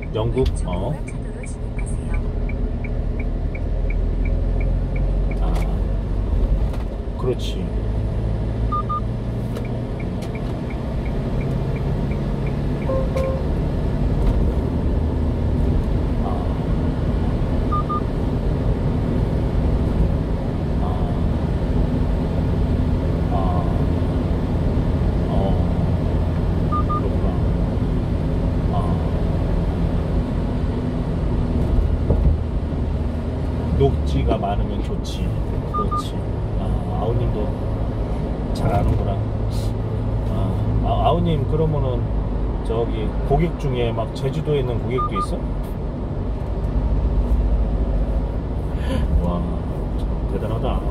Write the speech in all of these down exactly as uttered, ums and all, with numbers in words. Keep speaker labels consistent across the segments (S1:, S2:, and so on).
S1: 영국? 어. 아, 그렇지. 녹지가 많으면 좋지. 그렇지. 아, 아우님도 잘 아는구나. 아, 아, 아우님 그러면은 저기 고객 중에 막 제주도에 있는 고객도 있어? 와, 참 대단하다.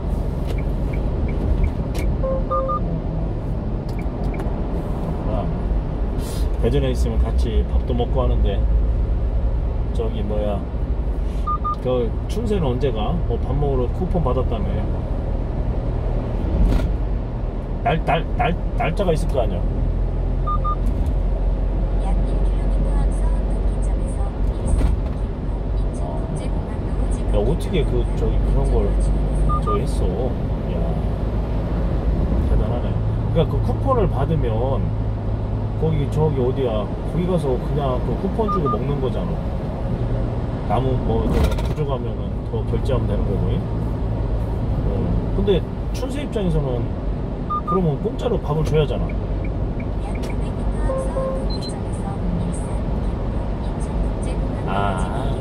S1: 아, 대전에 있으면 같이 밥도 먹고 하는데 저기 뭐야, 그 춘세는 언제 가? 뭐 밥 먹으러 쿠폰 받았다며. 날, 날, 날, 날짜가 있을 거 아니야.
S2: 약 일 킬로미터 앞서 분기점에서 인천 국제공항로
S1: 야, 어떻게 그 저기 그런 걸 저 했어? 야, 대단하네. 그러니까 그 쿠폰을 받으면 거기 저기 어디야? 거기 가서 그냥 그 쿠폰 주고 먹는 거잖아. 남은 뭐 부족하면은 더 결제하면 되는 거고. 어. 근데 춘세 입장에서는 그러면 공짜로 밥을 줘야잖아.
S2: 약 오백 미터 앞서 분기점에서 일산, 김포, 인천 국제공항로
S1: 아,